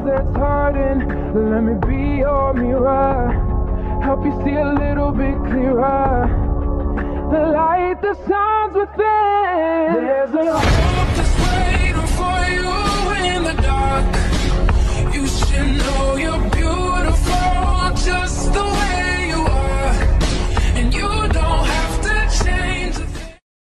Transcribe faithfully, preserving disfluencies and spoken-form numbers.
souls that's hurting. Let me be your mirror, help you see a little bit clearer. The light that shines within. There's a hope that's waiting for you in the dark. You should know you're beautiful.